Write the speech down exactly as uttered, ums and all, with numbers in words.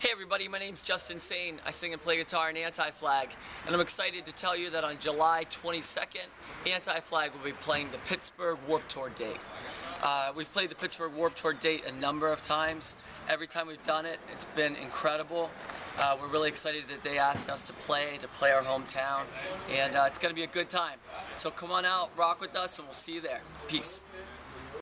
Hey everybody, my name's Justin Sane. I sing and play guitar in Anti-Flag, and I'm excited to tell you that on July twenty-second, Anti-Flag will be playing the Pittsburgh Warped Tour date. Uh, we've played the Pittsburgh Warped Tour date a number of times. Every time we've done it, it's been incredible. Uh, we're really excited that they asked us to play, to play our hometown, and uh, it's going to be a good time. So come on out, rock with us, and we'll see you there. Peace.